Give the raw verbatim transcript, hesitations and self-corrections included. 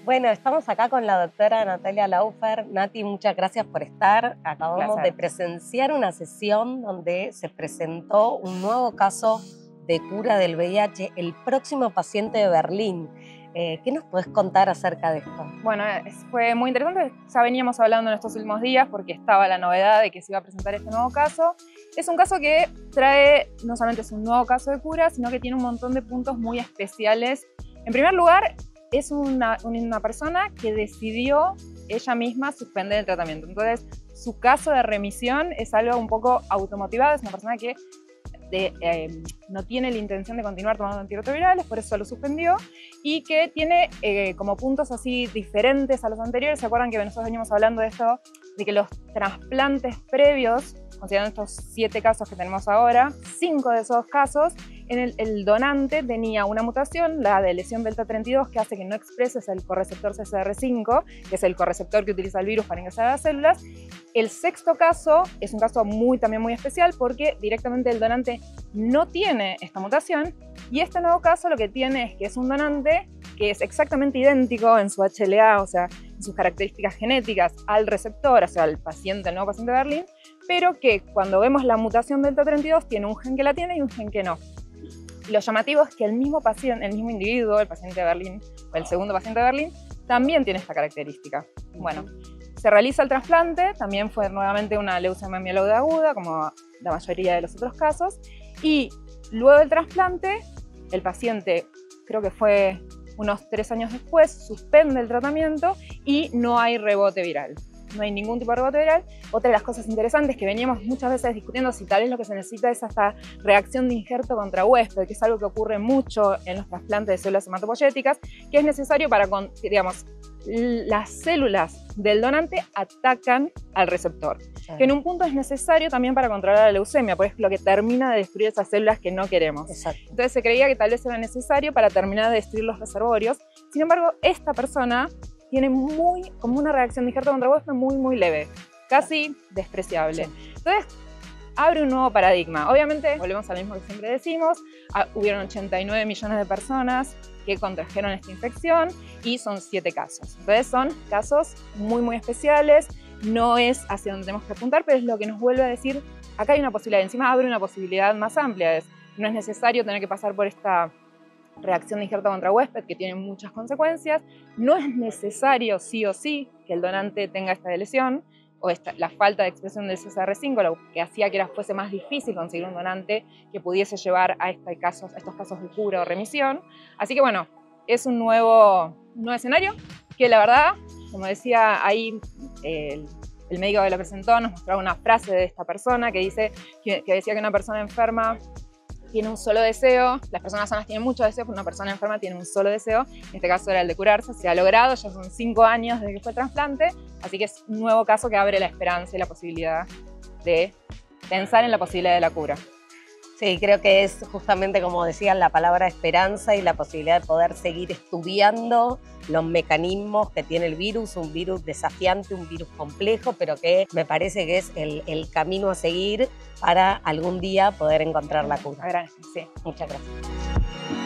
Bueno, estamos acá con la doctora Natalia Laufer. Nati, muchas gracias por estar. Acabamos de presenciar una sesión donde se presentó un nuevo caso de cura del V I H, el próximo paciente de Berlín. Eh, ¿Qué nos podés contar acerca de esto? Bueno, fue muy interesante. Ya veníamos hablando en estos últimos días porque estaba la novedad de que se iba a presentar este nuevo caso. Es un caso que trae, no solamente es un nuevo caso de cura, sino que tiene un montón de puntos muy especiales. En primer lugar, es una, una persona que decidió ella misma suspender el tratamiento. Entonces, su caso de remisión es algo un poco automotivado. Es una persona que de, eh, no tiene la intención de continuar tomando antirretrovirales, por eso lo suspendió, y que tiene eh, como puntos así diferentes a los anteriores. ¿Se acuerdan que nosotros veníamos hablando de esto? De que los trasplantes previos, considerando estos siete casos que tenemos ahora, cinco de esos casos, en el, el donante tenía una mutación, la de lesión delta treinta y dos, que hace que no expreses el correceptor C C R cinco, que es el correceptor que utiliza el virus para ingresar a las células. El sexto caso es un caso muy, también muy especial porque directamente el donante no tiene esta mutación, y este nuevo caso lo que tiene es que es un donante que es exactamente idéntico en su H L A, o sea, en sus características genéticas al receptor, o sea, al paciente, el nuevo paciente de Berlín, pero que cuando vemos la mutación delta treinta y dos tiene un gen que la tiene y un gen que no. Lo llamativo es que el mismo paciente, el mismo individuo, el paciente de Berlín, o el segundo paciente de Berlín, también tiene esta característica. Bueno, se realiza el trasplante, también fue nuevamente una leucemia mieloide aguda, como la mayoría de los otros casos, y luego del trasplante, el paciente, creo que fue unos tres años después, suspende el tratamiento y no hay rebote viral. No hay ningún tipo de rebote viral. Otra de las cosas interesantes que veníamos muchas veces discutiendo, si tal vez lo que se necesita es esta reacción de injerto contra huésped, que es algo que ocurre mucho en los trasplantes de células hematopoyéticas, que es necesario para, digamos, las células del donante atacan al receptor, que en un punto es necesario también para controlar la leucemia, porque es lo que termina de destruir esas células que no queremos. Exacto. Entonces se creía que tal vez era necesario para terminar de destruir los reservorios. Sin embargo, esta persona tiene muy, como una reacción de injerto contra huésped muy, muy leve, casi despreciable. Sí. Entonces, abre un nuevo paradigma. Obviamente, volvemos a lo mismo que siempre decimos, ah, hubieron ochenta y nueve millones de personas que contrajeron esta infección y son siete casos. Entonces, son casos muy, muy especiales, no es hacia donde tenemos que apuntar, pero es lo que nos vuelve a decir, acá hay una posibilidad, encima abre una posibilidad más amplia, es, no es necesario tener que pasar por esta reacción de injerto contra huésped, que tiene muchas consecuencias. No es necesario sí o sí que el donante tenga esta lesión o esta, la falta de expresión del C C R cinco, lo que hacía que era, fuese más difícil conseguir un donante que pudiese llevar a, este casos, a estos casos de cura o remisión. Así que bueno, es un nuevo, un nuevo escenario que la verdad, como decía ahí el, el médico que lo presentó, nos mostraba una frase de esta persona que, dice, que, que decía que una persona enferma tiene un solo deseo, las personas sanas tienen muchos deseos, pero una persona enferma tiene un solo deseo, en este caso era el de curarse, se ha logrado, ya son cinco años desde que fue el trasplante, así que es un nuevo caso que abre la esperanza y la posibilidad de pensar en la posibilidad de la cura. Sí, creo que es justamente como decían la palabra esperanza y la posibilidad de poder seguir estudiando los mecanismos que tiene el virus, un virus desafiante, un virus complejo, pero que me parece que es el, el camino a seguir para algún día poder encontrar la cura. Gracias, sí. Muchas gracias.